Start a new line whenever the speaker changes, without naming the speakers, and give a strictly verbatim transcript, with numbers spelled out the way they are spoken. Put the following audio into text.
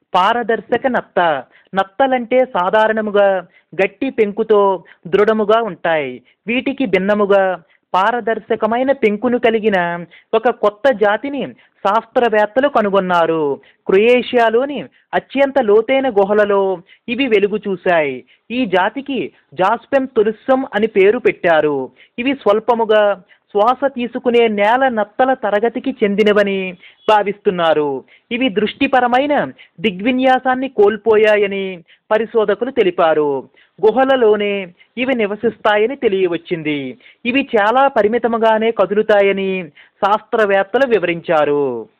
పారదర్శక నత్త. నత్తలంటే సాధారణముగా గట్టి పెంకుతో దృఢముగా ఉంటాయి. వీటికి భిన్నముగా పారదర్శకమైన పెంకును కలిగిన ఒక కొత్త జాతిని శాస్త్రవేత్తలు కనుగొన్నారు. క్రొయేషియాలోని అత్యంత లోతైన గుహలలో ఇవి వెలుగు చూశాయి. ఈ జాతికి జాస్పెన్ తులుస్సం అని పేరు పెట్టారు. ఇవి స్వల్పముగా శ్వాస తీసుకునే నేల నత్తల తరగతికి చెందినవని భావిస్తున్నారు. ఇవి దృష్టిపరమైన దిగ్విన్యాసాన్ని కోల్పోయాయని పరిశోధకులు తెలిపారు. గుహలలోనే ఇవి నివసిస్తాయని తెలియవచ్చింది. ఇవి చాలా పరిమితముగానే కదులుతాయని శాస్త్రవేత్తలు వివరించారు.